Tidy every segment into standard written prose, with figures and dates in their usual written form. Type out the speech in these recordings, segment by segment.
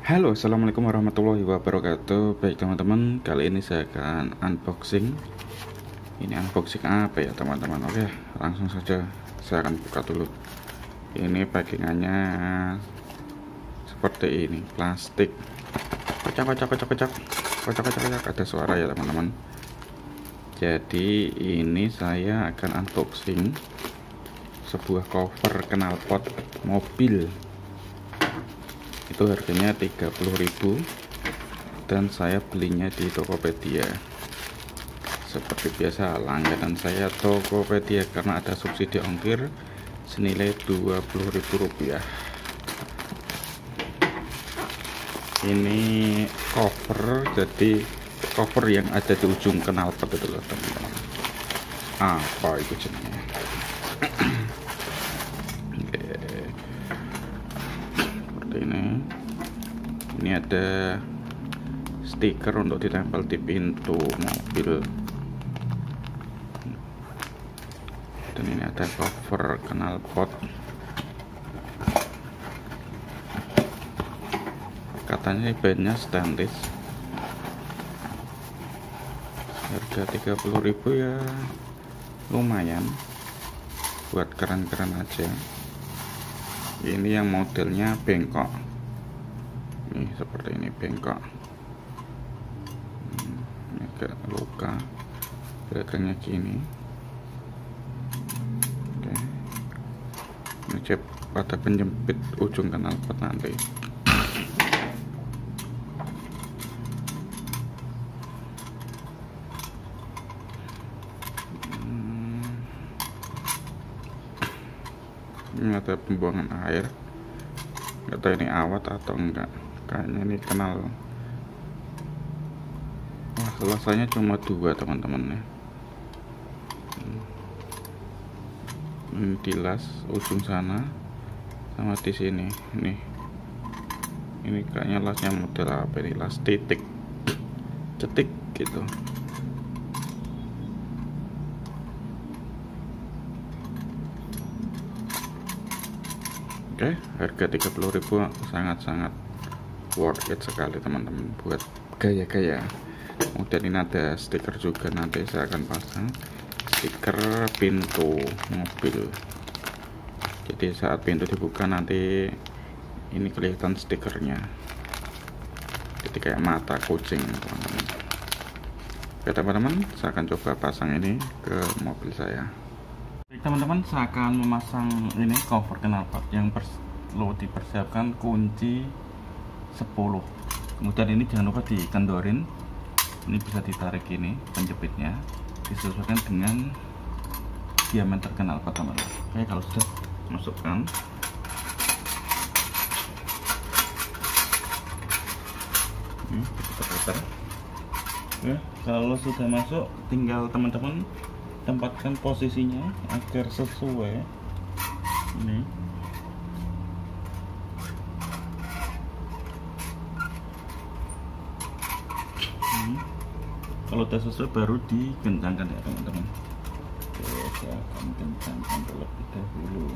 Halo, assalamualaikum warahmatullahi wabarakatuh. Baik teman-teman, kali ini saya akan unboxing. Ini unboxing apa ya teman-teman? Oke, langsung saja saya akan buka dulu. Ini packingannya seperti ini, plastik. Kocak, kocak, kocak, kocak, kocak, kocak, kocak. Ada suara ya teman-teman. Jadi ini saya akan unboxing sebuah cover knalpot mobil. Itu harganya 30.000 dan saya belinya di Tokopedia. Seperti biasa langganan saya Tokopedia karena ada subsidi ongkir senilai Rp20.000. Ini cover, jadi cover yang ada di ujung knalpot itu loh teman-teman. Apa itu jenisnya? Ini ada stiker untuk ditempel di pintu mobil, dan ini ada cover knalpot. Katanya bahannya stainless. Harga 30.000 ya lumayan buat keren-keren aja. Ini yang modelnya bengkok. Nih seperti ini bengkok. Ini agak luka, belakangnya gini. Oke. Ini cep pada penjepit ujung knalpot nanti. Ini ada pembuangan air. Nggak tahu ini awat atau enggak. Kayaknya ini kenal. Wah, selesainya cuma 2 teman-teman ya. Ini di las ujung sana sama di sini. Ini kayaknya lasnya model apa ini? Las titik, cetik gitu. Oke, harga 30.000 sangat-sangat worth it sekali teman-teman buat gaya-gaya. Kemudian ini ada stiker juga, nanti saya akan pasang stiker pintu mobil. Jadi saat pintu dibuka nanti ini kelihatan stikernya, jadi kayak mata kucing teman-teman. Oke teman-teman, saya akan coba pasang ini ke mobil saya. Baik teman-teman, saya akan memasang ini cover knalpot yang perlu dipersiapkan kunci 10. Kemudian ini jangan lupa dikendorin. Ini bisa ditarik ini penjepitnya, disesuaikan dengan diameter knalpot teman-teman. Oke, kalau sudah masukkan. Putar-putar. Oke, kalau sudah masuk tinggal teman-teman tempatkan posisinya agar sesuai. Ini kalau udah sesuai baru dikencangkan ya teman-teman. Oke, saya akan kencangkan terlebih dahulu.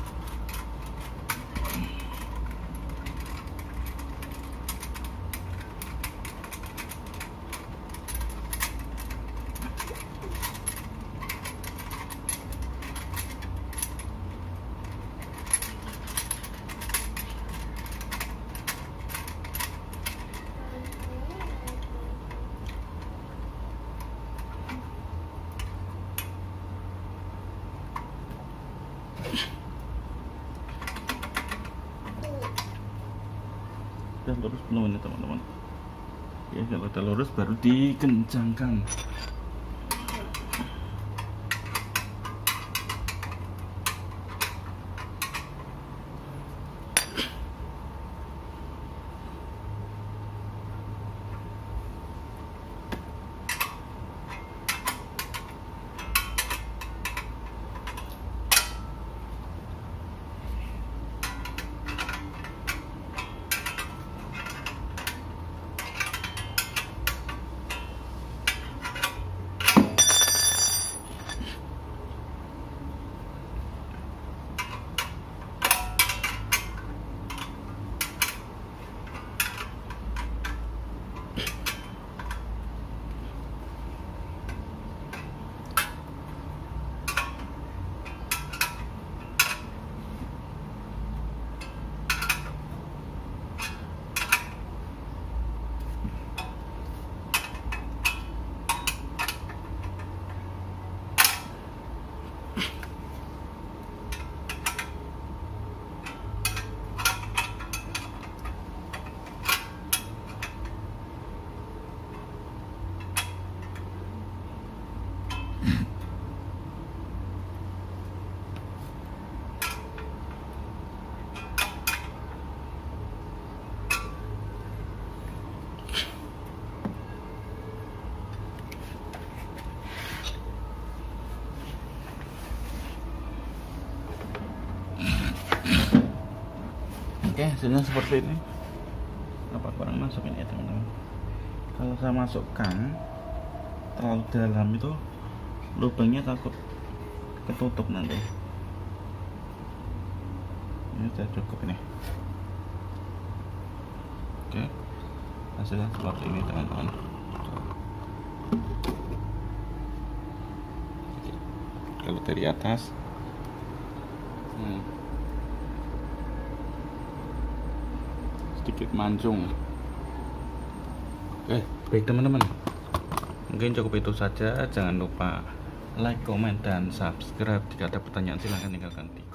Udah lurus belum ini teman-teman? Ya, kalau udah lurus baru dikencangkan. Oke, hasilnya seperti ini. Apa kurang masuk ini ya teman-teman? Kalau saya masukkan terlalu dalam itu lubangnya takut ketutup nanti. Ini sudah cukup ini. Oke, hasilnya seperti ini teman-teman. Kalau dari atas sedikit mancung. Oke, baik teman-teman, mungkin cukup itu saja. Jangan lupa like, comment, dan subscribe. Jika ada pertanyaan silahkan tinggalkan di